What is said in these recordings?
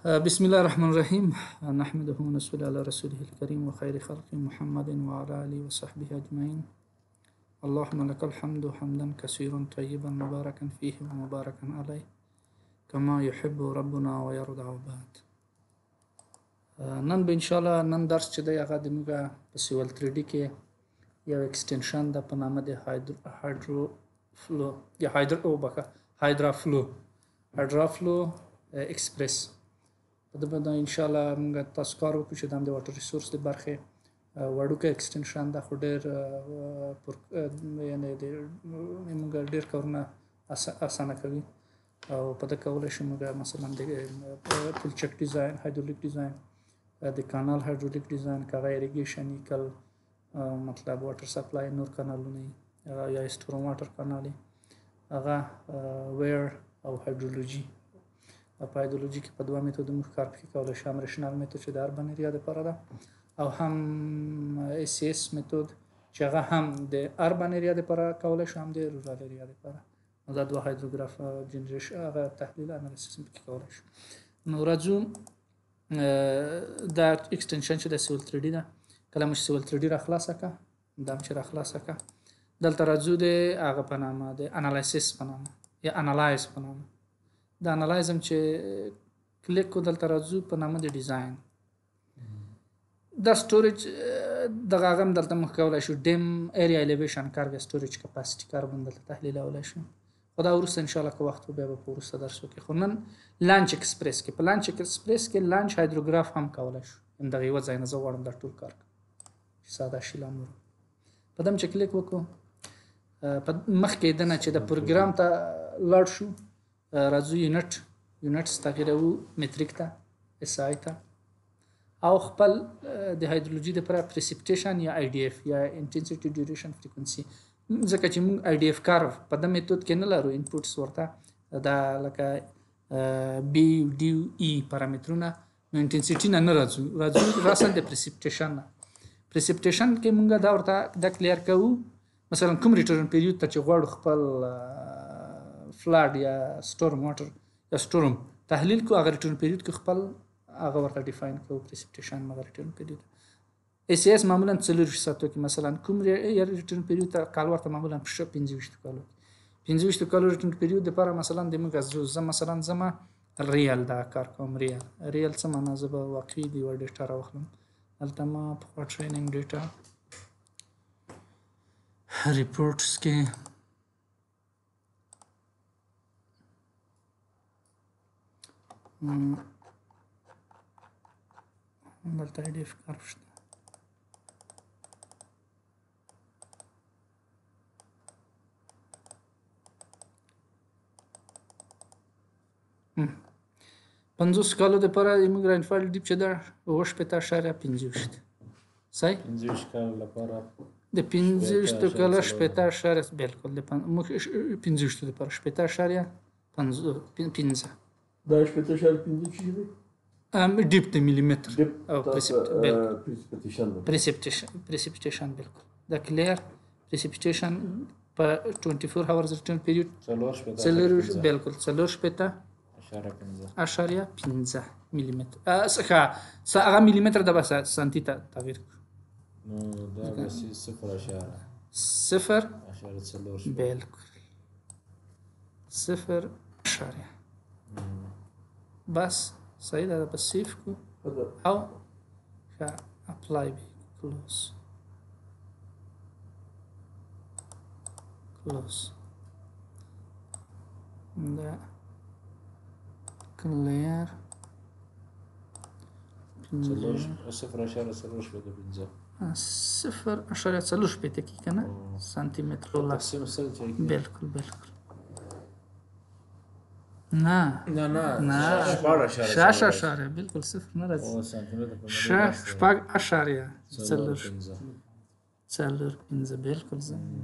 بسم الله الرحمن الرحيم نحمده ونصلي على رسوله الكريم وخير خلق محمد وعلى آله وصحبه أجمعين. اللهم لك الحمد حمدا كثيرا طيبا مباركا فيه ومباركا عليه كما يحب ربنا ويرضى بعد. نن به ان شاء الله نن درس چې دی هغه د موږ په سیول 3D کې یو ایکستنشن د په نامه د هایدرافلو ایکسپریس په دې باندې ان شاء الله موږ تاسو کار وکړو چې د واټر ریسورس د برخه وړوکه ایکستنشن د خډیر یعنی د موږ ډیر کارونه اسانه کوي او په دې کولای شو موږ مثلا د پلچک ډیزاین، هایدرولیک ډیزاین، د کانال هایدرولیک ډیزاین، کاغه ایریګیشن ایکل مطلب واټر سپلای نور کانالونه یا استورم واټر کانال هغه ویر او هایدرولوژي په هایدرولوژي کې په دوه میتود موږ کار کولی شو. رشنال میتود چې د اربن ایریا لپاره ده او هم اس اس میتود چې هغه هم د اربن ایریا لپاره کولی شو هم د رورال ایریا لپاره. دا دوه هایدروګراف جنریشن هغه تحلیل انالیسیس کې کولی شو. نو راځو دا ایکستنشن چې د سیول 3D ده کله مش سیول 3D را خلاصه کا دا چې را خلاصه کا دلته راځو د هغه په نامه د انالیسیس په نامه یا انالایز په نامه د انالایزم چې کلیک کو دلته راځو په نامه د ډیزاین د سټوریج دغه غم دلته مخ کولای شو ډیم ایریا الیویشن کارګ سټوریج کپاسټی کاربن دلته تحلیل اولای شو. خدا ورسته ان شاء الله که وخت به په ورسته درسو کې خو نن لانچ ایکسپریس کې په لانچ ایکسپریس کې لانچ هایدروګراف هم کولای شو ان دغه یو ځای نه زه غواړم د ټول کار ساده شیلانو په دم چې کلیک وکړو په مخ کې دنه چې د پروګرام ته لاړ شو راځو یونټس تغیرو متریک ته اس آی ته او خپل د هایدرولوژي د پر پریسپټیشن یا آی ډی اف یا انټنسټی ډیوریشن فریکوئنسي ځکه چې موږ آی ډی اف کار په د میتود کې نه لرو انپوټس ورته دا لکه بی ډی ای پارامترونه نو انټنسټی نه راځو راسل د پریسپټیشن کې موږ دا ورته د کلیر کوو مثلا کوم ریټرن پیریود ته چې غواړو خپل فلاد یا سټورم واټر یا سټورم تحلیل کو هغه ریټرن پیریود کې خپل هغه ورته ډیفاین کوو پریسپټیشن مګر ریټرن پیریود اس اس معمولا 40 ساعتو کې مثلا کوم ریټرن پیریود ته کال ورته معمولا 25 کالو ریټرن پیریود لپاره مثلا د موږ مثلا زما ریال دا کار کوم ریال څه معنا زه به واقعي دی ور ډیټا راوخلم دلته ما په ټریننګ ډیټا ریپورټس کې دلته آی ډی اف کار شته پنځوس کالو لپاره موږ راینفال ډیپ چې دا 8.55 صحیح 50 کال لپاره د 50 کال 8.5 بالکل د 50 لپاره 8.5 دا 8.5 چې دی ډیپ د میلیمتر او پریسپټیشن بالکل دا کلیر پریسپټیشن په 24 هاورز ریټرن پیریود بالکل 4.5 میلیمتر هغه میلیمتر د بس سانتي ته تغییر نو دا بس 0.0 بالکل 0 اشاریه بس صحیح ده بس سیف کو او اپلای بی کلوز دا کلیر 0.0 کې کنه سانتی متر ولا بالکل نه شاشه اشاره بالکل صفر نه راځي شپږ اشاریه څلور پنځه بالکل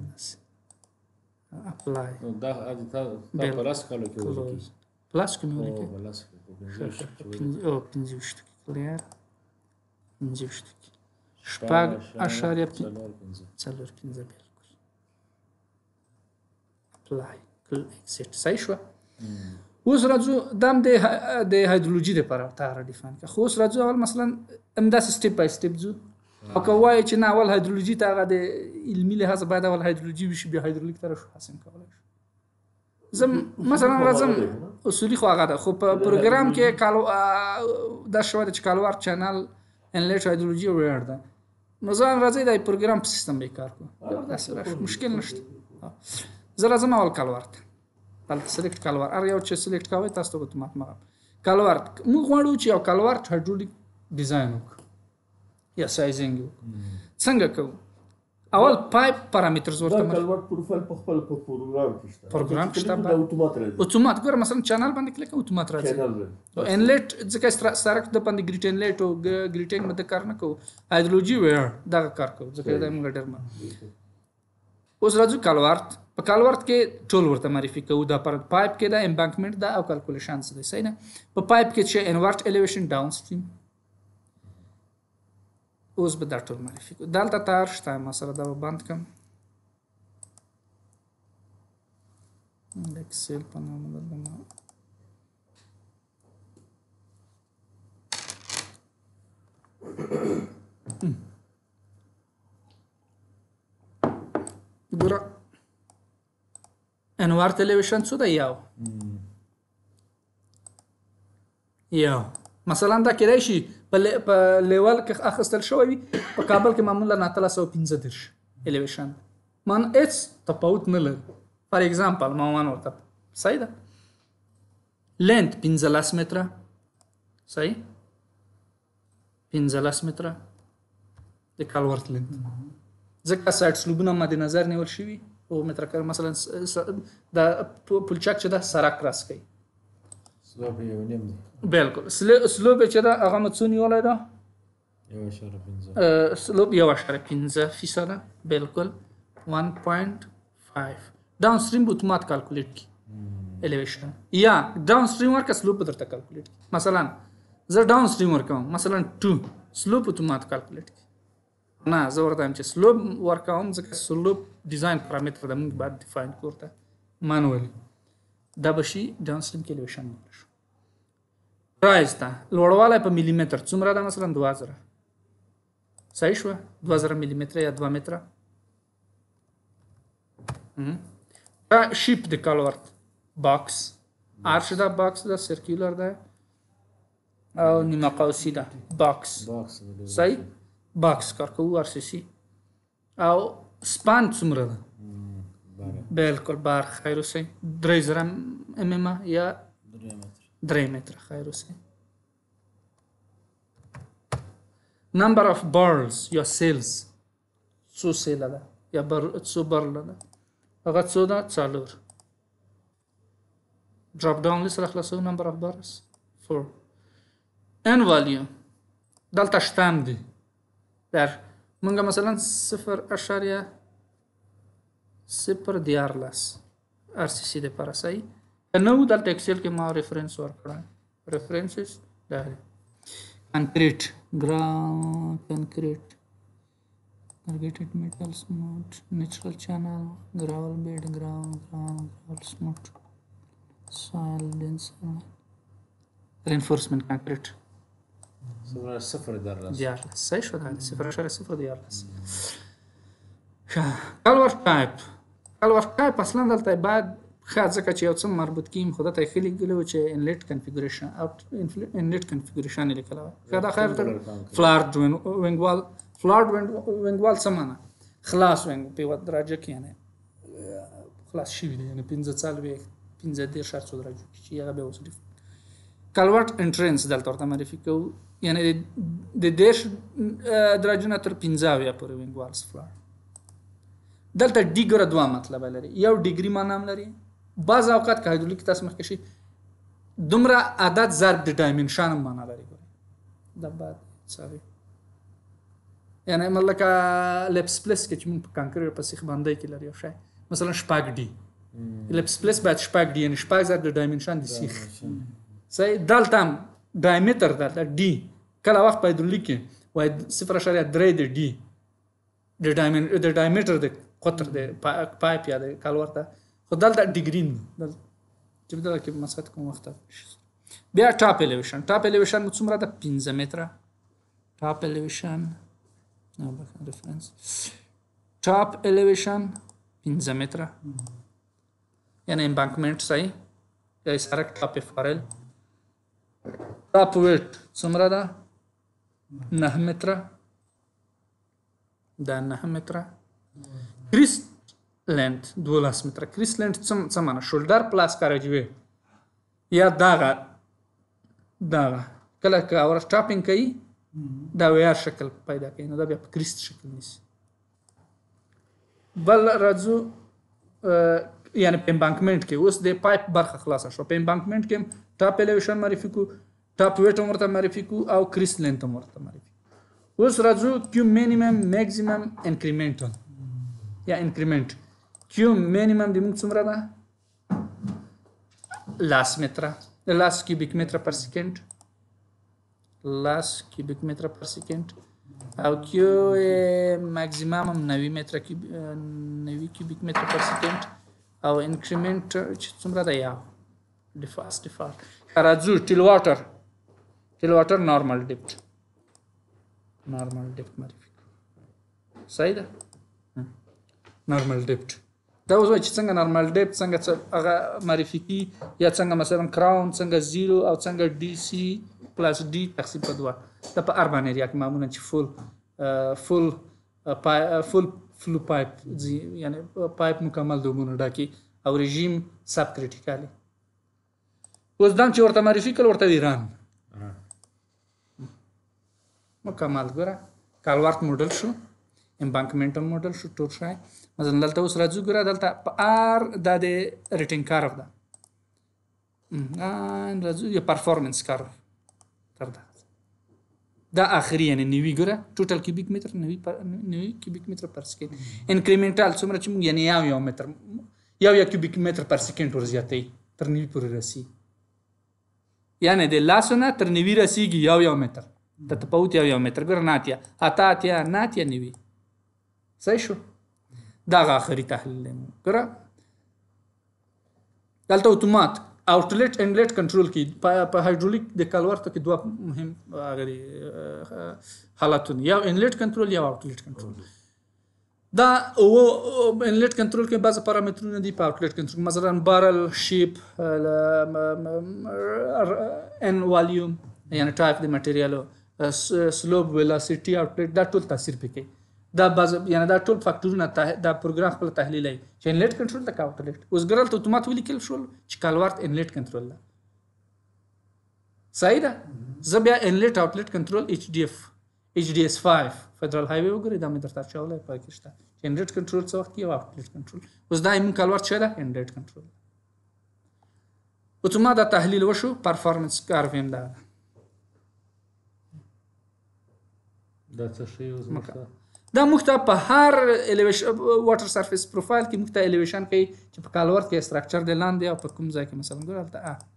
اپلای دا تا پلاس کالو کې ولیکي پلاس کې ولیکي او 15 کلیر 15 شپږ اشاریه 4.5 بالکل اپلای کل اکسیټ صحیح شو. اوس راځو دام د هایدرولوژي لپاره تاره ډیفاین کړه. خو اوس راځو اول مثلا همداسې سټیپ بای سټیپ ځو او که وایي چې نه اول هایدرولوژي ته هغه د علمي لحاظ باید اول هایدرولوژي وشي بیا هایدرولیک ته راشو حسن کولی شو. زه مثلا راځم اصولي خو هغه ده خو په پروګرام کې دا شوی ده چې کالوار چینل انلیټ هایدرولوژي ویړ ده نو ځان راځي د پروګرام په سیستم به کار کوم داسې راشي مشکل نشته. زه راځم اول کالوار ته دلته سلیکټ کالوار هر یو چې سلیکټ کوئ تاسو ته اتومات مغه کالوار موږ غواړو چې یو کالوار هایدرولیک ډیزاین وکړو یا سایزینګ څنګه کوو. اول پایپ پارامترز ورته کالوار پروفایل په خپل پروګرام کې شته د اتومات راځي اتومات ګور مثلا چینل باندې کلیک اتومات راځي او انلیټ ځکه سرک د باندې ګریټ انلیټ او ګریټینګ مده کار نه کوو هایدرولوژي ویر دا کار کوو ځکه دا موږ ډېر ما اوس راځو کالوارت په کالوارت کې ټول ورته معرفي کوو دا پر پایپ کې دا امبانکمنت دا او کیلکولیشنز دي صحیح نه په پایپ کې چې انورټ الیویشن ډاون سټریم اوس به دا ټول معرفي کوو. دلته تار شته ما سره دا بند کړم د اکسل په نامه بدلوم ګوره انورټ الیویشن څه ده یو مثلا دا کېدای شي په لیول کې اخیستل شوی وي په کابل کې معمولا 915 الیویشن من هیڅ تفاوت نه لري. فار ایگزامپل ما ورته صحیح ده لینت 15 متره صحیح 15 متره د کالورت لینت ځکه سایت سلوبونه مد نظر نیول شوي او متر کار مثلا دا پلچک چې دا سره کراس کوي سلوب یو نیم دی بالکل سلوب چې دا هغه مڅونی ولای دا 1.5 سلوب 1.5% بالکل 1.5 ډاون سټریم اتومات کیلکولیټ کی الیویشن یا ډاون سټریم ورکه سلوب درته کیلکولیټ مثلا زه ډاون سټریم ورکوم مثلا 2 سلوب اتومات کیلکولیټ نه زه ورته چې سلوب ورکوم ځکه سلوب ډیزاین پارامتر د موږ بعد ډیفاین کوته مانوالي دا بشي ډاون سټریم کې الیویشن شو. پرایس ته لوړوالی په ملي متر څومره ده مثلا 2000 صحیح شو 2000 ملي متر یا 2 متره. دا شیپ د کالورت باکس ارش دا باکس دا سرکولر ده او نیمه قوسي ده باکس صحیح باکس کار کوو ار سی سی او سپان څومره ده بالکل بار خیر اوسئ 3000 mm یا 3 متر خیر اوسئ. نمبر اف بارلز یا سیلز څو سیله ده یا څو برله ده هغه څو ده 4 ډراپ ډاون لیست راخلاصو نمبر اف بارز 4 ان والیوم دلته شتام دي در مونږه مثلا 0.014 ار سی سی د لپاره صحیح نو دلته اکسل کې ما ریفرنس ورکړم ریفرنسز دا کنکریټ کنکریټ targeted metals mode natural channel gravel bed gravel smooth soil dense reinforcement concrete 0.0 صحیح شو دا 0.0 کالورت ټایپ اصلا دلته بعد خاص ځکه چې یو څه مربوط کیم خدای ته خلی ګلو چې انلیټ کنفیګوریشن او انلیټ کنفیګوریشن لیکلو دا خیر ته فلارد وینګوال سمانه خلاص وینګ په ود درجه کې نه خلاص شي وی نه 15 درجه چې هغه به وسلی کالورت انټرنس دلته ورته معرفي کوو یعنی د 10 درجه نه تر 15 یا پورې وینګوالز فلار دلته ډیګره دوه مطلب لري یو ډیګري معنی لري بعض اوقات که هایدرولیک تاسو مخکې شي دومره عدد ضرب د ډایمنشن معنی لري دا بعد ساوي یعنی ملکه لپس پلس کې چې موږ په کانکریر په سیخ باندې کې لري شي مثلا شپږ دی لپس پلس بعد شپږ دی یعنی شپږ ضرب د ډایمنشن د سیخ صحیح دلته ډایمتر دلته ډي کله وخت په هایدرولیک کې وای 0.3 د ډي د ډایمتر د قطر د پایپ یا د کالورت خو دلته ډیګرین چې په دغه کې مسقط کوم وخت شي. بیا ټاپ الیویشن مو څومره ده 15 متره ټاپ الیویشن ریفرنس ټاپ الیویشن 15 متره یعنی امبانکمنٹ صحیح یا سرک ټاپ فارل ټاپ ویټ څومره ده 9 متره دا 9 متره کریست لینت 12 متره کریست لینت څه معنی شولډر پلاس کارجوي یا داغه کله که اور سټاپینګ کوي دا ویار شکل پیدا کوي نو دا بیا په کریست شکل نیسي. بل راځو یعنی په امبانکمنٹ کې اوس د پایپ برخه خلاصه شو. په امبانکمنٹ کې ټاپ الیویشن معرفي کو ټاپ ویټ ورته معرفي کو او کریست لینت ورته معرفي. اوس راځو کیو مینیمم میکسیمم انکریمنټل یا انکریمنٹ کیو مینیمم د موږ څومره ده لاس متره لاس کیوبیک متر پر سکند او کیو ماکسیمم 90 متر کیوبیک متر پر سکند او انکریمنٹ چې څومره ده یا ډیفاست راځو ټیل واټر نارمل ډیپت معرفي صحیح ده نارمل ډیپت دا اوس چې څنګه نارمل ډیپت څنګه هغه معرفي کی یا څنګه مثلا کراون څنګه 0 او څنګه ډي سي پلس ډي تقسیم په 2 دا په اربان ایریا کې معمولا چې فول فلو پایپ یعنی پایپ مکمل دومونه ډاکي او رژیم سب کریټیکالي. اوس دا چې ورته معرفي کول ورته ایران مکمل ګره کالورت موډل شو امبانکمنٹ موډل شو ټول شای مثلا دلته اوس راځو ګره دلته په ار د ریټینګ کارف ده راځو یا پرفورمنس کارف تر دا اخري یعنی نیوی ګره ټوټل کیوبیک متر 90 کیوبیک متر پر سکند انکریمنټال څومره چې موږ یعنی یو متر یو کیوبیک متر پر سکند ور زیاتې تر 90 پورې رسی یعنی د لاسونه تر 90 رسیږي یو متر د تپوت یو متر ګره ناتیا نیوی صحیح شو. دا اخري تحلیل ګره دلته اتومات آوټلیټ انلیټ کنټرول کی په هایدرولیک د کالورت کې دوه مهم غری حالتونه یا انلیټ کنټرول یا آوټلیټ کنټرول. دا او انلیټ کنټرول کې بعض پارامترونه دي په آوټلیټ کنټرول مثلا بارل شیپ ان والیوم یعنی ټایپ د مټیریالو سلوپ ویلاسټي آوټلیټ دا ټول تاثیر پکې دا بعض یعنی دا ټول فاکټورونه دا پروګرام خپل تحلیلای چې انلیټ کنټرول تک آوټلیټ اوس ګرل ته اتومات ولیکل شول چې کالورت انلیټ کنټرول ده صحیح ده زبیا انلیټ آوټلیټ کنټرول HDS 5 فدرال هایوی وګورئ دا مې درته چاولای پکې شته چې انلیټ کنټرول څه وخت یو آوټلیټ کنټرول اوس دا ایمون کالورت شه ده انلیټ کنټرول اتومات دا تحلیل وشو پرفورمنس کارو هم ده دا څه شی اوس دا مخته په هر الیویشن واټر سرفیس پروفایل کې مخته الیویشن کوي چې په کالورت کې استراکچر د لاندې او په کوم ځای کې مثلا ګورالته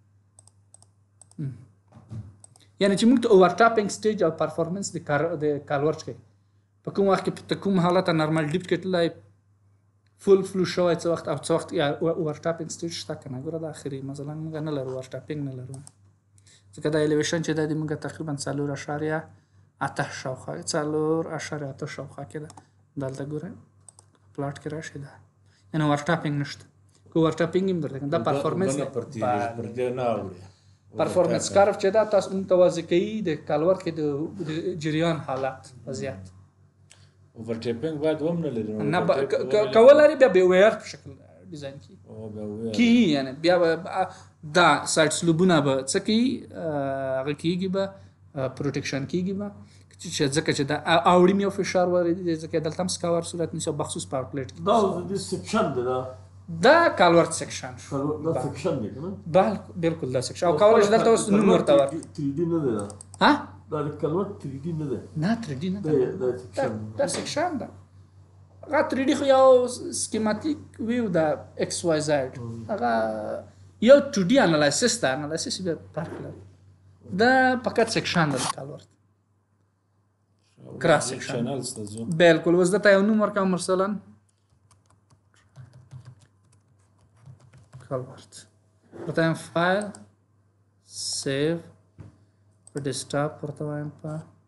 یعنی چې مخته اوور ټاپینګ سټیج او پرفورمنس د کالورت کې په کوم وخت کې په کوم حالت نارمل ډیپ کې تلای فول فلو شوی څه وخت او څه وخت یا اوور ټاپینګ سټیج شته کنه ګوره د اخري مثلا موږ نه لرو اوور ټاپینګ نه لرو ځکه دا الیویشن چې د موږ تقریبا 4.8 شاوخوا 4.8 شاوخوا کې ده دلته ګوره پلاټ کې راشي ده یعنی اوور ټاپینګ نشته کو اوور ټاپینګ هم درته دا پرفورمنس پرفورمنس کارف چې دا تاسو متوازی کوي د کالورت کې د جریان حالت وضعیت اوور ټاپینګ باید هم نه لري نه کول لري بیا به ویر په شکل ډیزاین کی یعنی بیا دا سایټ سلوبونه به څه کی هغه کیږي به پروټیکشن کیږي به چې ځکه چې دا اوړی مې فشار ورې ځکه دلته هم سکاور صورت نشي بخصوص په آوټلیټ کې دا سیکشن دی دا کالورت سیکشن دا سیکشن دی کنه بالکل دا سیکشن او کالورت دلته اوس نوم ورته ور 3D نه دی ها دا کالورت 3D نه دی نه 3D نه دا سیکشن دا سیکشن دا هغه 3D خو یو سکیماتیک ویو دا ایکس واي زد هغه یو 2D انالیسس دا انالیسس به فرق لري دا فقط سیکشن د کالورت کراس سیکشن بالکل وز دته یو نوم ورکوم مثلا کالورت ورته وایم فایل سیو په ډیسکټاپ ورته وایم په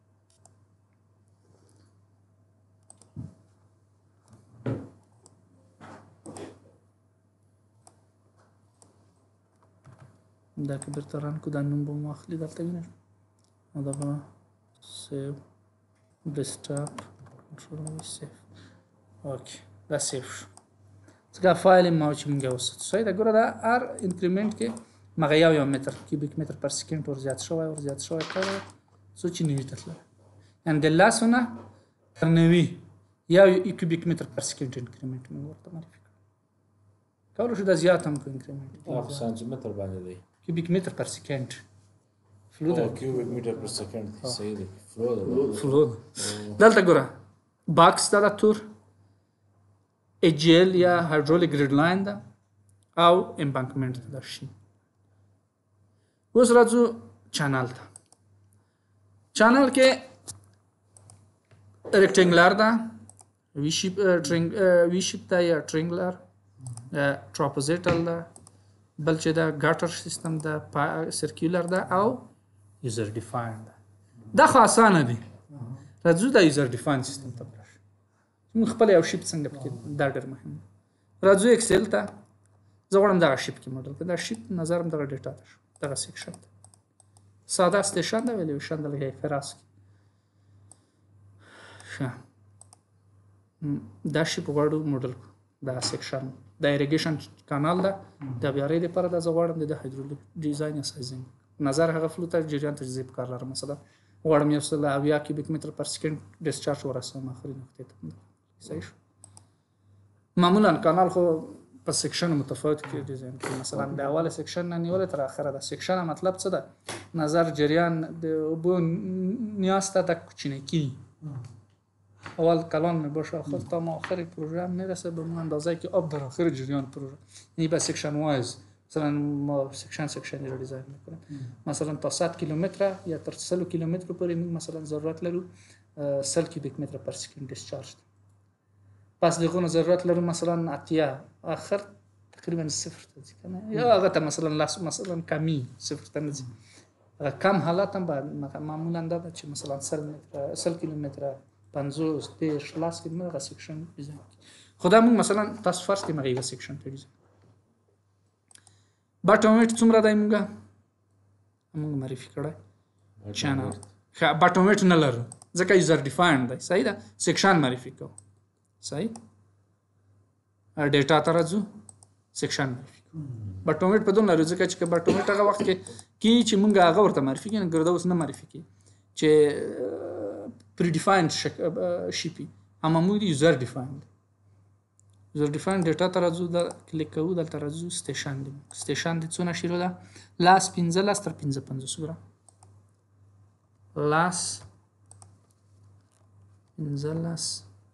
دا که بیرته ران کو دا نوم به مو اخلي دلته وینئ او دغه سیو ډیسکټاپ کنټرول سیو اوکې دا سیو شو څنګه فایل ما چې موږ وساتو صحیح ده ګوره دا هر انکریمنټ کې مغه یو متر کیوبیک متر پر سکند ور زیات شوی کړی څو چې نوي ته تللی یعنې د لاسونه تر نوي یو کیوبیک متر پر سکند انکریمنټ موږ ورته معرفي کړو کولی شو دا زیات هم کړو انکریمنټ هغه سانتیمتر باندې دی کیوبیک متر پر سکند فلو ده کیوبیک میټر پر سکند صحیح دی فلو ده فلو دلته ګوره باکس دا د تور اجل یا هایدرولیک ګریډ لاین ده او امبانکمنټ ده شي اوس راځو چانل ته چانل کې ریکټنګلر ده وی شیپ ده یا ټرینګلر ټراپوزیټل ده بل چې دا ګاټر سیستم ده سرکیولر ده او یوزر ډیفاینډ ده دا خو اسانه دي راځو دا یوزر ډیفاینډ سیستم ته براشو موږ خپل یو شیپ څنګه پکې دا ډېر مهم دی راځو اکسل ته زه غواړم دغه شیپ کې موډل کړم دا شیپ نظرم دغه ډیټا ته شو دغه سیکشن ته ساده استیشن ده ویلیوشن د لګي فراس ښه دا شیپ غواړو موډل دا سیکشن د ایریګیشن کانال ده د بیارې لپاره د زه غواړم د هایدرولیک ډیزاین یا سایزینګ نظر هغه فلو ته جریان تجزیه کار لرم مثلا غواړم یو سل اویا کیوبیک متر پر سکند ډیسچارج ورسوم اخري نقطې ته صحیح شو معمولا کانال خو په سیکشن متفاوت کې ډیزاین کوي مثلا د اوله سیکشن نه نیول تر اخره د سیکشن مطلب څه ده نظر جریان د بو نیاز ته د کوچنی کی اول کلان می باشه آخر تا ما آخر پروژه میرسه به اون اندازه که آب در آخر جریان پروژه یعنی به سیکشن وایز مثلا ما سیکشن رو دیزاین میکنیم مثلا تا 100 کیلومتر یا تا 100 کیلومتر پورې مثلا ضرورت لرو 100 کیوبیک متر پر سکند ډیسچارج پس دغه ضرورت لرو مثلا اتیا اخر تقریبا صفر ته کنه یا هغه ته مثلا کمی صفر ته نزي کم حالات هم معمولا دا چې مثلا 100 کیلومتر 50 30 لاس کې موږ سیکشن ډیزاین خدا موږ مثلا تاسو فرض کې موږ سیکشن ته ډیزاین باټومیټ څومره دای موږ معرفي کړای چانل ښه باټومیټ نه لرو ځکه یوزر ډیفاینډ دی صحیح ده سیکشن معرفي کو صحیح ډیټا ته راځو سیکشن معرفي کو باټومیټ په دومره لرو ځکه چې باټومیټ هغه وخت کې چې موږ هغه ورته معرفي کړو ګرځاو اوس نه معرفي کی چې predefined شي اما موږ یوزر ډیفاینډ ډیټا ته راځو دا کلیک کوو دلته راځو سټیشن دی څونه شیرو ده لاس 15 تر 55 ګره لاس 15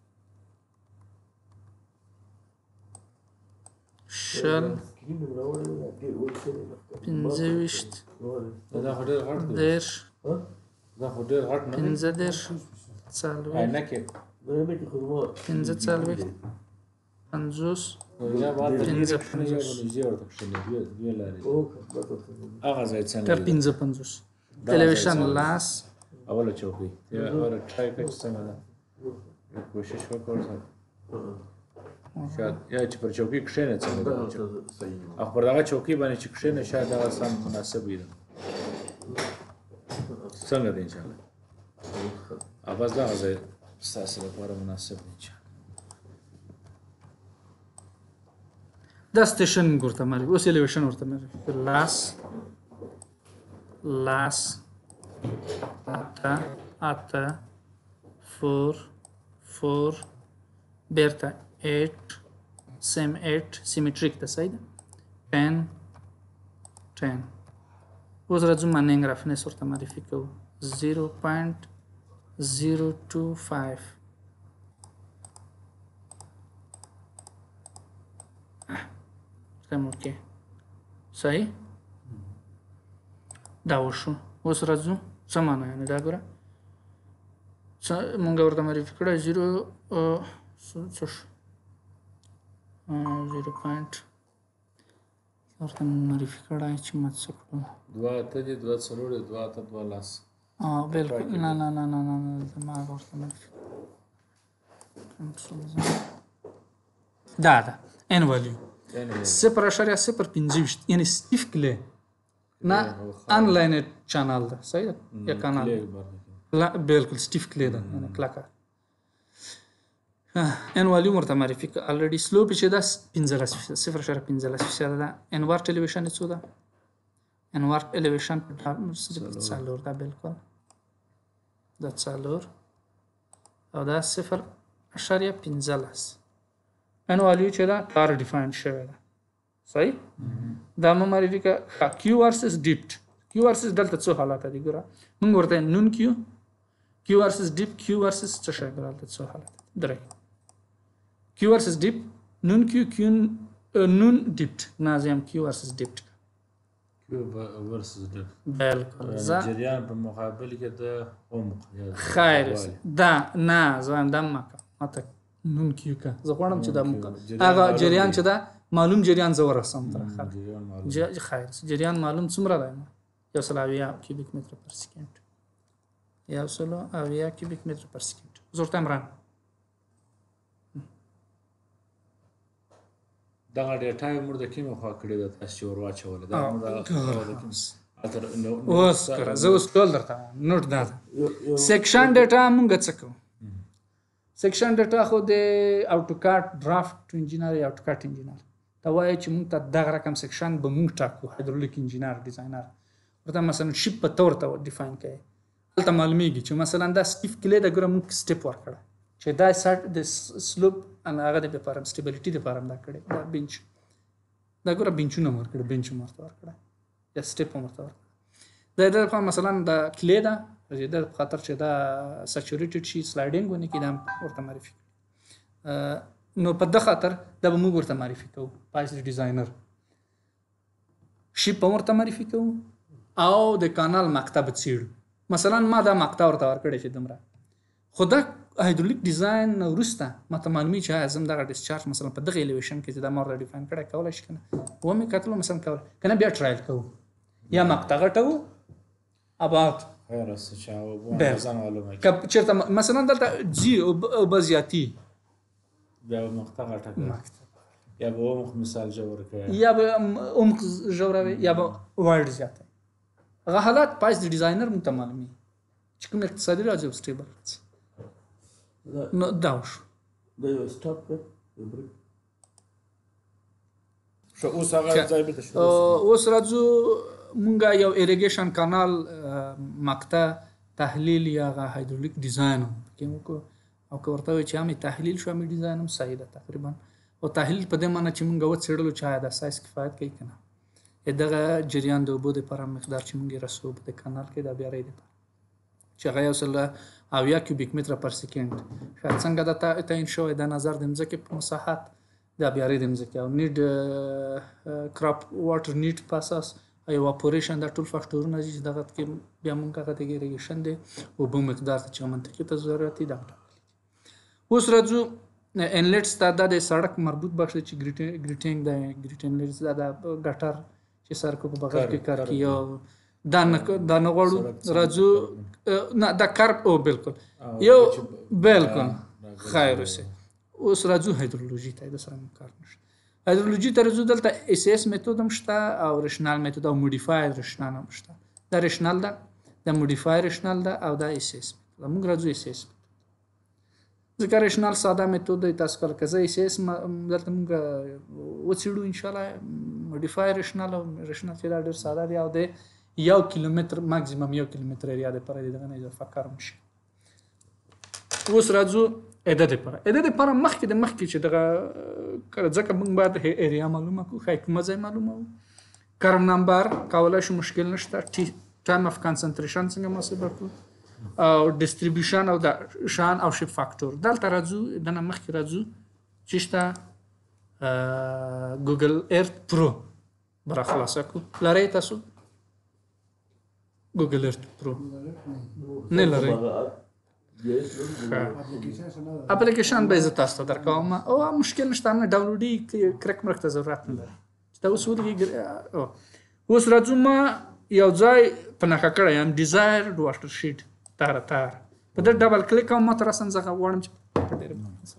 شل 25 دا خو ډېر غټ دی دیرش دا خو ډېر غټ نه دی 15 څلوېښت عینکې 15 څلوېښت 50 یا باید نږدې ورته کښېني دوی لارې هغه ځای څنګه تر 55 تلویزیون لاس اوله چوکۍ اوله ټرای کړه چې څنګه ده کوشش وکړ شاید یا چې پر چوکۍ کښېنه څنګه ده او پر دغه چوکۍ باندې چې کښېنه شاید هغه سم مناسب وي څنګه دی انشاءالله او بس دغه ځای ستاسو لپاره مناسب دی انشاءالله دا سټیشن ورته معرفي اوس الیویشن ورته معرفي لاس اته 4 بیرته 8 سیم 8 سیمیټریک ده صحیح ده 10 اوس راځو مانینګ رفنس ورته معرفي کوو 0.025 اوکې صحیح دا وشو اوس راځو څه معنا یعنې دا ګوره مونږ ورته معرفي کړی 0.0 ورته معرفي کړی چې ما څه کړو 2 اته دي 2 څلور دي 2 اته 2 لاس بالکل نه زما ورته معرفي دا ان ولیو 0.025 یعنی ستیف کلی نه آنلاین چانل ده صحیح ده یا کانال لا بالکل ستیف کلی ده یعنی کلاکه ان ولیو مرته معرفي ک الریډي سلوپ چې دا 0.15% ده انوار ټلویزیون څه ده انوار الیویشن څلور ده بالکل دا څلور او دا 0.15 ان ولیو چې دا کار ډیفاین شوی ده صحیح دا مو معرفي ک کیو ورسس ډیپټ کیو ورسس دلته څه حالات دي ګوره موږ ورته نون کیو ورسس ډیپ کیو ورسس څه شی ګوره څه حالات درې کیو ورسس ډیپ نون کیو نون ډیپټ نازم کیو ورسس ډیپټ کیو ورسس ډیپ بالکل جریان په مقابل کې د عمق خیر دا نه زم دم ماته نون کیو کا زه غواړم چې دا هغه جریان چې دا معلوم جریان زور رسم تر خیر جریان معلوم څومره دی 120 کیوبیک متر پر سکند 120 کیوبیک متر پر سکند زورته عمران دا ډیټا موږ د کومه خوا کړی د تاسو ور واچول دا موږ اوس کړه زه اوس ټول درته نوٹ دا سیکشن ډیټا موږ څه کوو سیکشن ډیټا خو د اوټوکاد ډرافټ انجینر یا اوټوکاد انجینر دا وایي چې موږ ته دغه رقم سیکشن به موږ ټاکو هایدرولیک انجینر ډیزاینر ورته مثلا شپ په تور ته ډیفاین کوي دلته معلومیږي چې مثلا دا سټیف کلی د ګره موږ سټپ ورکړه چې دا سټ د سلوپ ان هغه د لپاره سټیبلیټي لپاره دا کړي دا بنچ دا ګره بنچونه ورکړه بنچ مرته ورکړه یا سټپ مرته ورکړه دا د مثلا دا کلی دا د خاطر چې دا سچوریټډ شي سلایډینګ ونه کې دا ورته معرفي نو په د خاطر دا به موږ ورته معرفي کوو پایس ډیزاینر شي په ورته معرفي کوو او د کانال مکتب څیړو مثلا ما دا مکتب ورته ورکړی چې دمره خو دا هایدرولیک ډیزاین ورسته ماته معلومي چې اعظم دغه ډیسچارج مثلا په دغه الیویشن کې چې دا مور ډیفاین کړی کولای شي کنه و مې کتلو مثلا کولای کنه بیا ټرایل کوو یا مکتب غټو اباوت هرڅ چاو ځان معلومه کپ چیرته مثلا دلته جی او بزیاتی بیا مقطع غټه یا به عمق مثال جوړ کړي یا به عمق جوړوي یا به وایډ زیاته هغه حالات پایس د ډیزاینر متمالمي چې کوم اقتصادي راځي او سټیبل نو داوش دا یو سټاپ دی شو اوس هغه ځای به شو اوس راځو مونږه یو ایریګیشن کانال مقطع تحلیل یا هایدرولیک ډیزاین کوم او ورته چې هم تحلیل شو هم ډیزاین هم صحیح ده تقریبا او تحلیل په دې معنی چې مونږ وڅېړلو چې دا سایز کفایت کوي کنه دغه جریان د اوبو د پر مقدار چې مونږ رسو په کانال کې دا بیا ری چې هغه یو 70 کیوبیک متر پر سکند شاید څنګه دا تعین شوی د نظر د مځکې په مساحت دا بیا ری د مځکې او نیډ کراپ واټر نیډ پاساس ایواپوریشن دا ټول فاکټورونه چې دغه کې بیا مونږ هغه د ایریګیشن دی او په مقدار چې منطقي ته ضرورت دی اوس راځو انلیټس ته د سړک مربوط بخش چې ګریټینګ د ګریټینګ دا د ګټر چې سرکو په بغیر کې کار کوي دا نه غواړو راځو نه دا کار او بالکل یو بالکل خیر اوسه اوس راځو هایدرولوژي ته د سره کار نشته هایدرولوژي ته راځو دلته اس اس میتود هم شته او رشنال میتود او موډیفاید رشنال هم شته دا رشنال ده د موډیفایر رشنال ده او دا اس اس موږ راځو اس اس ذکر رشنال ساده میتود دی تاسو کار کوي اس اس دلته موږ وڅېړو ان شاء الله موډیفایر رشنال او رشنال چې دا ډېر ساده دی او د 1 کیلومتر ماکسیمم 1 کیلومتر ایریا د پر دغه نه اضافه کارم شي اوس راځو اعداد پر مخکې د مخکې چې دغه ځکه موږ باید ایریا معلومه کو خای کوم ځای معلومه وو کرم نمبر کولای شو مشکل نشته ټایم اف کنسنټریشن څنګه محاسبه کو او ډیسټریبیوشن او د شان او شپ فاکټور دلته راځو د مخکې راځو چې شته ګوګل ارت پرو برا خلاصه کو لري تاسو ګوګل ارت پرو نه لري اپلیکیشن به تاسو ته درکوم او مشکل نشته نه ډاونلوډي کرک مرکته ضرورت نه لري دا اوس ولګي اوس راځو ما یو ځای په نښه کړی یم ډیزایرډ واټر شیټ تار په دې ډبل کلیک کوم ما تر اسن ځکه غواړم چې په ډېر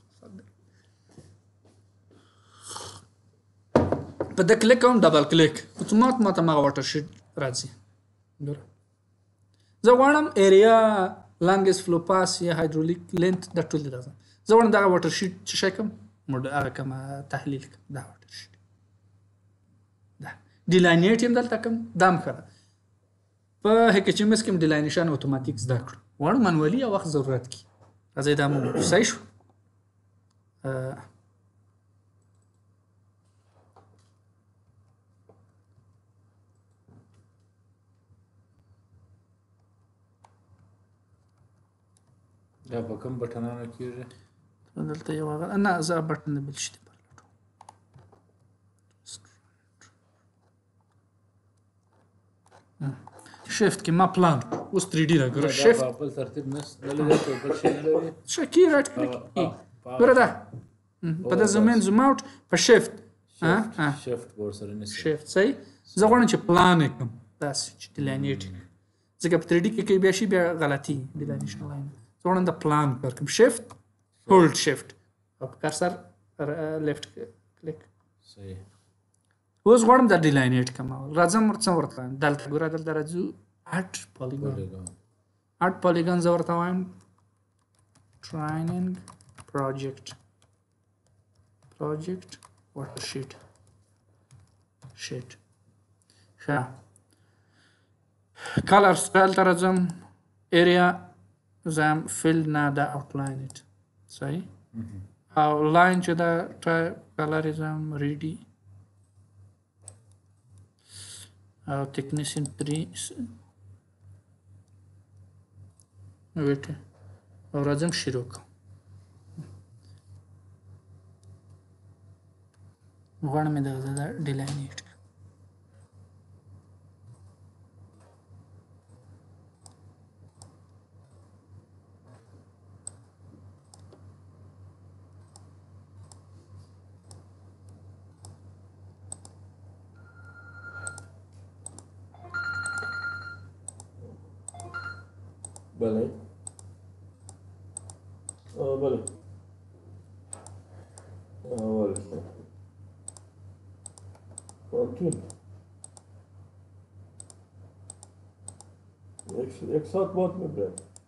په دې کلیک کوم ډبل کلیک اتومات ما ته ما واټر شیټ راځي ګوره زه غواړم ایریا لانګس فلو پاس یا هایدرولیک لینت د ټول راځم زه غواړم دا واټر شیټ چې شي کوم هغه کوم تحلیل کوم دا واټر شیټ دا ډیلاینیټ هم دلته کوم دام کړه په HMS کې ډیلاینیشن اتوماتیک زده کړو وړ منوالي او وخت ضرورت کی راځي دا مو صحیح شو دا په کوم بټنانو کېږي دلته یو هغه نه زه بټن بل شي شیفت کې ما پلان اوس 3D راګره شیفت په خپل ترتیب نه لري ته بل شي نه لري شکی رائټ کلیک ګوره دا په د زوم ان زوم اوټ په شیفت شیفت ور سره نه شیفت صحیح زه غواړم چې پلان وکم تاسو چې ډیلاینیټ ځکه په 3D کې بیا شي بیا غلطي ډیلاینیشن لاین زه غواړم د پلان کوم شیفت هولډ شیفت او کرسر لیفت کلیک صحیح اوس غواړم د ډیلاینیټ کوم راځم ورته دلته ګوره دلته راځو اټ پالیګون زه ورته وایم ټریننګ پروجیکټ واټر شیټ ښه کلر سټایل ته راځم ایریا زم فیل نه دا آوټلاین اټ صحیح او لاین چې دا کلریزم ریډي او تکنیشن 3 ویټ او راځم شروع کوم غواړم دا ډیلاینیټ بله بله اوکی 1 ساعت بعد میبره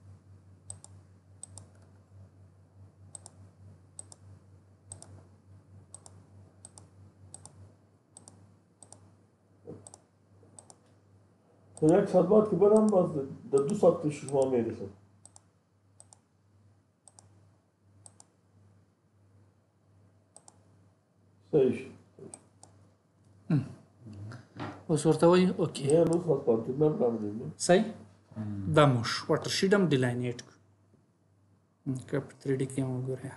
تو 1 ساعت بعد که برم باز در 2 ساعت پیش شما میرسم صحیح اوس ورته وایي اوکې یا نو خاص پاتې نه راوړم صحیح دا موش واټر شیټ هم ډیلاینیټ که په 3D کې هم وګورئ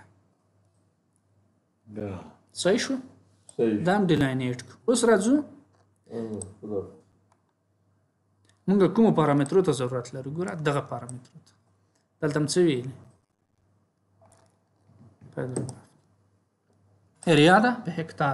صحیح شو دا هم ډیلاینیټ اوس راځو مونږ کومو پارامترو ته ضرورت لرو ګوره دغه پارامترو ته دلته هم څه ویلي ایریا ده په هکتار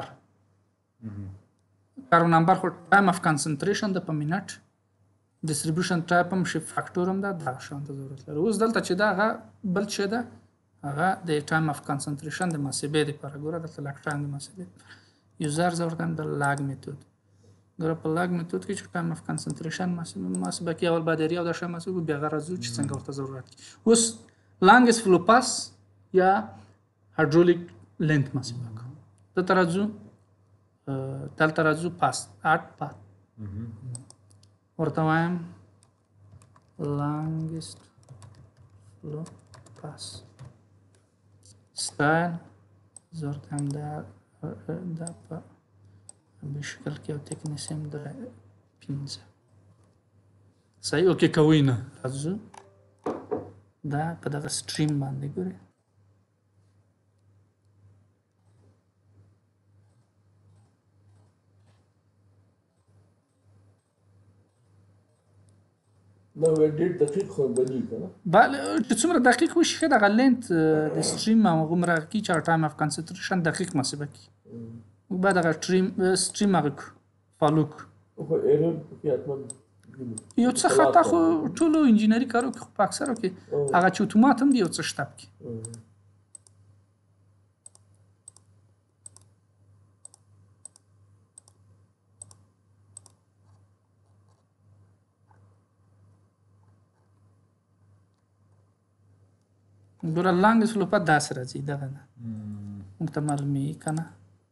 کاربن نمبر خو ټایم اف کنسنټریشن ده په منټ ډیسټریبیوشن ټایپ هم شي فاکټور هم ده دغه شان ته ضرورت لرو اوس دلته چې دا هغه بل څه ده هغه د ټایم اف کنسنټریشن د محاسبې لپاره ګوره دلته لاګ ټایم د محاسبې یوزر زه ورته د لاګ میتود ګوره په لاګ میتود کې چې ټایم اف کنسنټریشن محاسبه کې اول باید ایریا او دا شی محاسبه بیا هغه راځو چې څنګه ورته ضرورت کی اوس لانګس فلو پاس یا هایدرولیک لینت محاسبه کوو دلته راځو پاس اټ پات ورته وایم longest flow pass style زه ورته هم دا په بشکل کې او تکنیس هم د 15 صحیح اوکې کوي نه راځو دا په دغه سټریم باندې ګورئ نو ډېر دقیق خو بلی کنه بله چې څومره دقیق وشي ښه دغه لینت د سټریم همغومره کي چې ټایم اف کنسنټریشن دقیق محاسبه کړي موږ باید هغه سټریم هغه فالو کړو. خو ایرر پکې حتما یو څه خطا خو ټولو انجینري کارو کې خو په اکثرو کې هغه چې اتومات هم دی یو څه شته پکې. ګوره لانګ سلوپه داسې راځي دغه ده موږ ته معلومېږي که نه.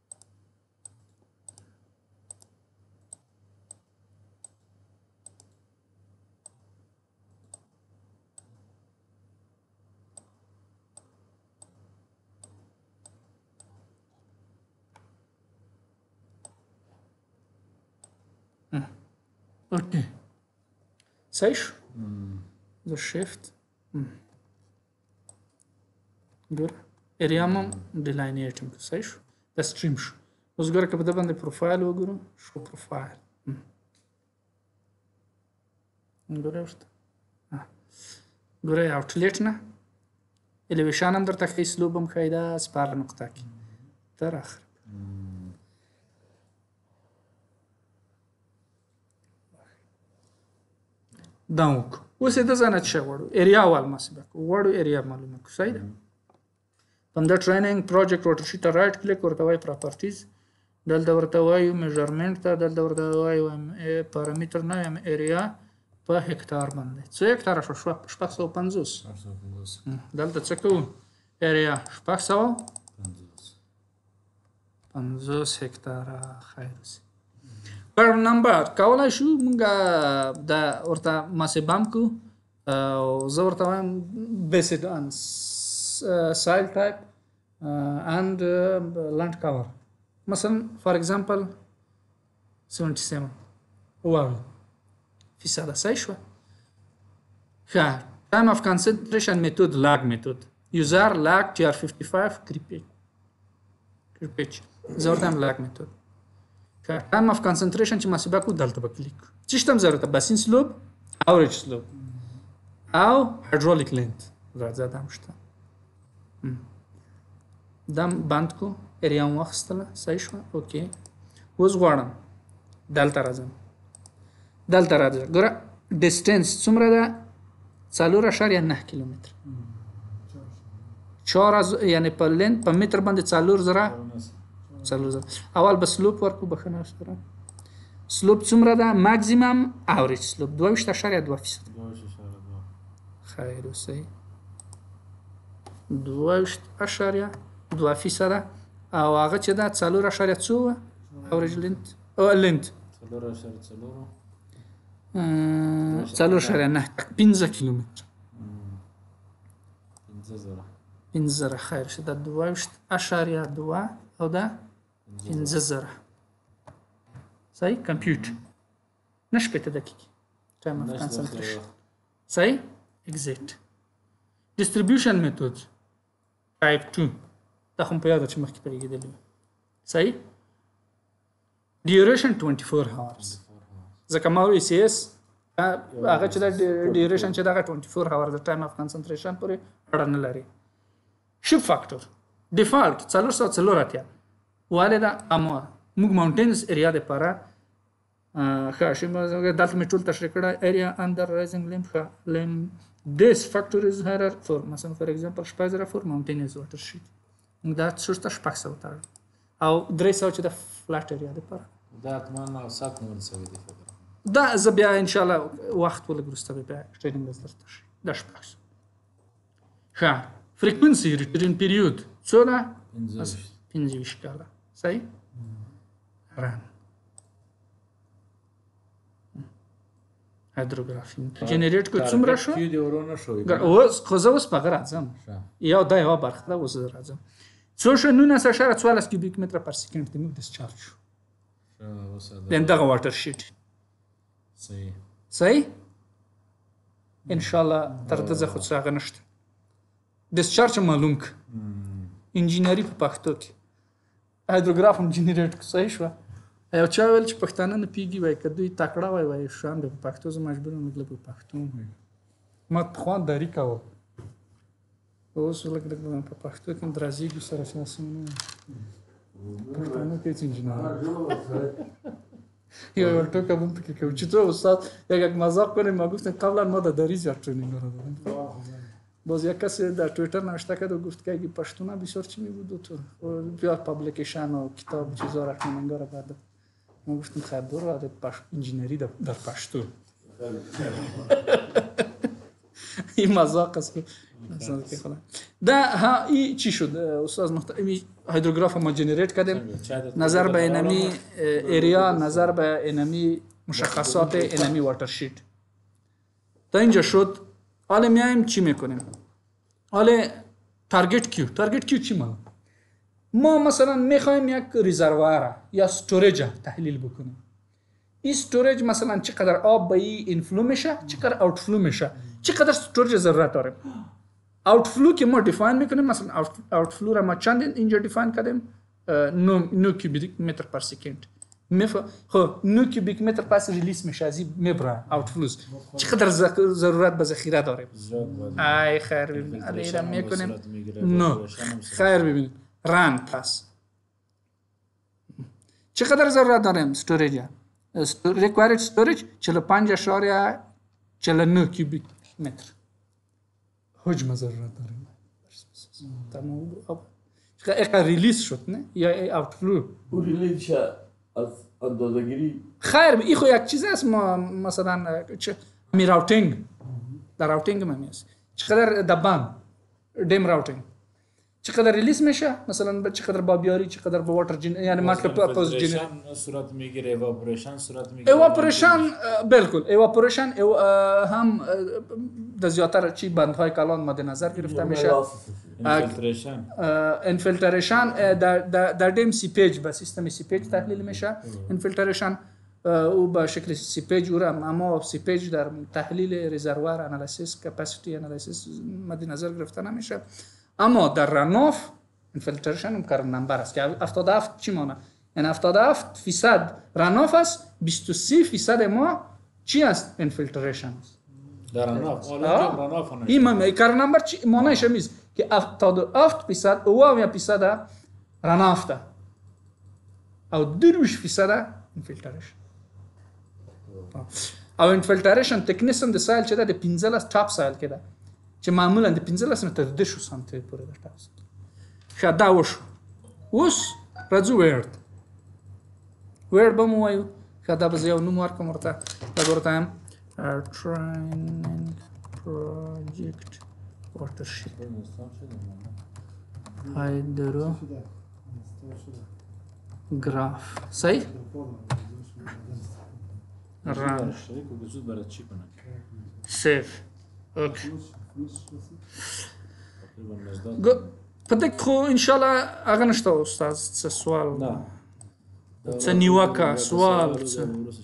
اوکې صحیح شو. زه شیفت ګوره ایریا هم ډیلاینیټ هم صحیح شو. دا سټریم شو. اوس ګوره که په ده باندې پروفایل وګورو شو پروفایل ګوره ورته ګوره آوټلیټ نه الیویشن هم درته ښایي سلوب هم ښایي دا سپاره نقطه کې تر اخره. دا وکړو. اوس یې د ځانه څه غواړو ایریا وال محاسبه کړو غواړو ایریا معلومه کړو. صحیح ده. په همدا ټریننګ پروجیکټ ورټر شیټ ته رایټ کلیک ورته وایي پراپرټیز دلته ورته وایو میجرمنټ ته دلته ورته وایو پارامیټر نه یم ایریا په هکتار باندې څو هکتاره شو 650 دلته څه کوو ایریا 650 هکتاره خیر اوسې. پر نمبر کولای شو مونږ دا ورته محاسبه هم کړو او زه ورته وایم بیسډ آن soil type and land cover. مثلا for example 77 واو فیصده صحیح شوه. ښه time of concentration method lag method user lag TR55 کرپیچ زه ورته وایم lag method. time of concentration چې محاسبه کړو دلته به کلیک کړو. څه شته هم ضرورت باسین سلوب اوریج سلوب او هایدرولیک لینت راځه دا هم شته. دا بند کو ایریا هم واخیستله صحیح شوه. اوکې اوس غواړم دلته راځم ګوره ډسټنس څومره ده 4.9 کیلومتر 4 یعنې په لینت په متر باندې 4 اول به سلوپ ورکو بخښنه سره سلوپ څومره ده ماکسیمم اوریج سلوپ 22.2% خیر اوسئ 2.2% او هغه چې دا 4.2 اوریج لینت او لینت 4.9 15 کیلومتر 15 خیر شه دا 2.2 او دا 15 صحیح کمپیوټ نش پته دقیقه time of concentration صحیح exact distribution method type 2 دا هم په یاد چې مخکې پرېږدلی صحیح duration 24 hours ځکه ما وایي سی اس هغه چې دا duration چې دغه 24 hours د time of concentration پورې اړه نه لري. شیپ فاکټور ډیفالټ 404 والې دا اما موږ ماونټینز ایریا دپاره ښه شي دلته مې ټول تشریح کړی ایریا انډر رایزنګ لیم ښه لیم this factor is higher for مثلا for example 604 mountainous water sheet دا څه شته 600 ته او 300 چې د فلات ایریا دپاره دا اتمنه سات نور سوي دي دا زه بیا ان شاء الله وخت ولګ وروسته بیا ټریننګ درته شي دا 600 ښه frequency return period څو ده 15 کاله صحیح رن هایدروګرافي جنریټ کو څومره شو اوس خو زه اوس په هغه راځم یو دا یوه برخه ده اوس زه راځم څو شو 19.14 کیوبیک متره پر سکند د موږ ډسچارج شو دغه واټر شیټ صحیح ان شاء الله تر دغه خو څه هغه نشته ډسچارج معلوم ک انجینری په پښتو کې هایدروګراف هم جنریټ صحیح شو. یو چا ویل چې پښتانه نه پیږي وای که دوی تکړه وای شان به په پښتو زه مجبور یم لږ په پښتو ووایم ما پخوا دري کوه اوس لږ په پښتو کې درازیږو سره چې پښتانه کې انجینر یه ټوکه بهم فکر کنم چطور استاد یک مذاق کنیم ما گفتن قبلا ما در دریز یک ترینینگ رو دادیم باز یک کسی در توییتر نوشته کرد و گفت که اگه پشتونه بسیار چی میبود و تو بیا پابلیکیشن و کتاب چیزا را کننگا را برده ما گفتیم خیر برو انجینری در پشتو این مذاق است ده این چی شد استاد محترم هیدروگراف ما جنریت کردیم نظر به اینمی ایریا نظر به اینمی مشخصات اینمی واترشید تا اینجا شد حالا میایم چی میکنیم حالا تارگت کیو چی مانه ما مثلا میخوایم یک ریزروار یا استوریج تحلیل بکنیم این استوریج مثلا چقدر آب به این اینفلو میشه چقدر اوتفلو میشه چقدر استوریج ضرورت داریم اوتفلو که ما دیفاین میکنیم مثلا اوتفلو را ما چند اینجا دیفاین کردیم 9 کیوبیک متر پر سکند خب 9 کیوبیک متر پس ریلیز میشه از این میبره اوتفلوز چقدر ضرورت به ذخیره داریم ای خیر ببینید علیرا میکنیم نه خیر ببینید رن پس چقدر ضرورت داریم استوریج required storage 45.49 کیوبیک متر حجم ضرورت داریم تمام چقدر ریلیز شد نه یا اوتفلو ریلیز شد از اندازه‌گیری خیر این خو یک چیز است ما مثلا می راوتینگ در راوتینگ ما میست چقدر دبان دیم راوتینگ چقدر ریلیز میشه مثلا چقدر با بیاری چقدر با واتر یعنی مطلب پرپوز جنریشن صورت میگیره ایواپوریشن صورت میگیره ایواپوریشن بالکل ایواپوریشن هم در زیادتر چی بندهای کلان مد نظر گرفته میشه انفیلتریشن در دیم سیپیج با سیستم سیپیج تحلیل میشه انفیلتریشن او به شکل سیپیج او را اما سیپیج در تحلیل ریزروار انالیسیس کپاسیتی انالیسیس مد نظر گرفته نمیشه اما در رناف انفیلتریشن کارن نمبر است که 77 چی مانه یعنی 77% رناف است 23% ما چی است انفیلتریشن است در رناف رناف این کارن نمبر چی مانایش میز که 77% او 1% رناف ده او 2% انفیلتریشن او انفیلتریشن تکنیسم د سایل چې د 15 ټاپ سایل کې ده چې معمولا د 15 نه تر 10 سانتي پورې د ټاپ سایل دا وشو اوس راځو ویرد به مو وایو دا به یو نوم ورکوم ورته دا ورته training project watershed hydrograph صحیح run save okay پدک خو انشالله هغه نشته استاد څه سوال څه نیوکه سوال څه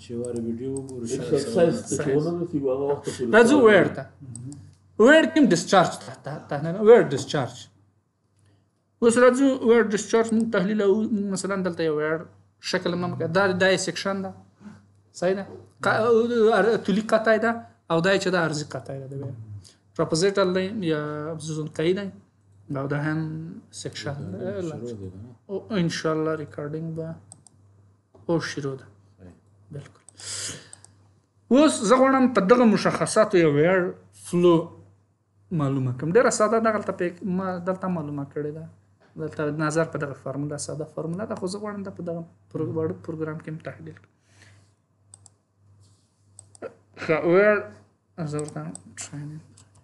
راځو ورته ور کوم ډیسچارج ته نه ور ډیسچارج اوس راځو ور ډیسچارج مون تحلیل او مثلا دلته یو ور شکل ما دا سیکشن ده صحیح ده تولی قطعی ده او دای چې د ارزی قطعی ده دی پروپوزیټر یا زون قاعده او ده هم سیکشن او ان شاء الله ریکارډینګ به او شروع ده بالکل اوس زه غواړم په دغه مشخصاتو یو ویړ فلو معلومه کوم ډیره ساده دغه ما دلته معلومه کړې ده دلته نظر په دغه فارموله ساده فارموله ده خو زه غواړم په دغه پروګرام کې تحلیل کړم ویړ زه ورته ټرینینګ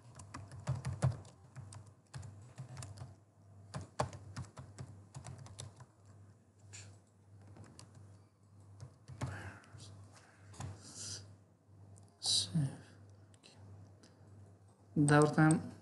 دا ورته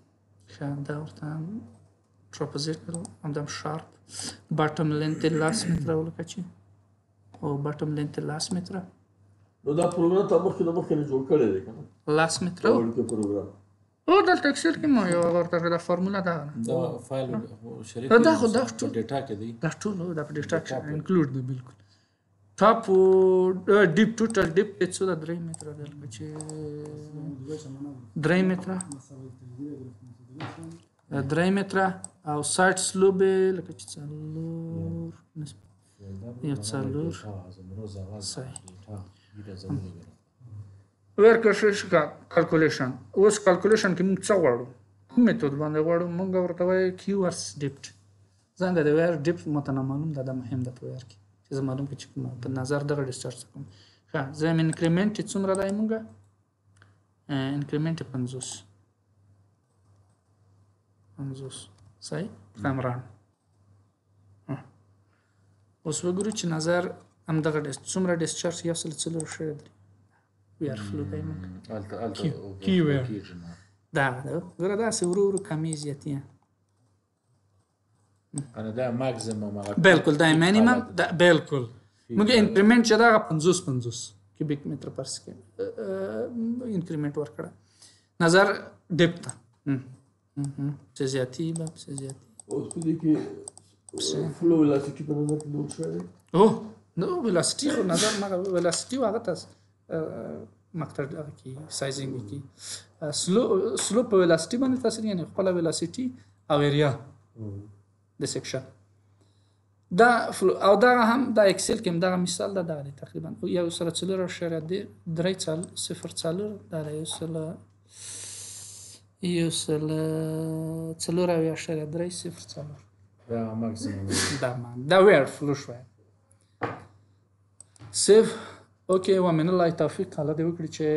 trapezoidal همدم شارپ bottom length لاس متره ولکه چې او bottom length لاس متره نو دا پروګرام ته مخکې نه جوړ کړی دی کنه لاس متره او پروګرام او دلته اکسل کې ما یو ورته دا فارموله ده دا فایل شریک دا خو دا ټول ډیټا کې دی دا ټول دا په ډیټا کې انکلود دی بالکل ټاپ ډیپ ټوټل ډیپ څو دا 3 متره دلته چې 3 متره 3 متره او سایت سلوب لکه چې څلور یو څلور صحیح ویر کشش کالکولیشن اوس کالکولیشن کې موږ څه غواړو کوم میتود باندې غواړو موږ ورته وایو کیو ورس ډیپټ ځان د ویر ډیپټ متنه معلوم ده د مهم د په ویر کې چې زه معلوم کې چې په نظر دغه ډیسچارج کوم ښه زه انکریمنت څومره دی موږ انکریمنت 50 صحیح کامران اوس وګورو چې نظر هم دغه څومره ډیسچارج یو سل څلور شوی دی ویر فلو دی موږ کی ویر دا ګوره داسې ورو ورو کمې زیاتې انا دا ماکسیمم بالکل دا مینیمم دا بالکل موږ انکریمنت چې دا 50 کیوبیک متر پر سکند انکریمنٹ ورکړه نظر ډیپت څه زیاتی به څه زیاتی اوس په دې کې فلو ویلاسټی په نظر کې لوډ شوی او نو ویلاسټی خو نظر مګه ویلاسټی هغه تاسو مقطع کې سایزینګ کې سلو په ویلاسټی باندې تاسو یعنی خپل ویلاسټی او ایریا د سیکشن دا او دا هم دا اکسل کې دا مثال ده دا تقریبا یو سره څلور اشاره دی درې څل صفر څلور دا یو سره څلور او اشاره درې صفر څلور دا ماکسیمم دا ویر فلو شوی سیف اوکې ومن الله توفیق الله دې وکړي چې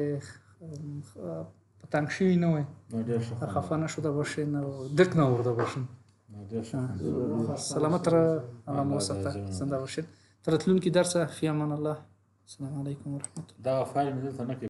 پتنګ شي نه وي خفانه شو دا بشه نه درک نه ورده بشه سلامت را الله موسطه زنده باشید ترتلون کی درس فی امان الله السلام علیکم و رحمت الله دا فایل مې دلته نه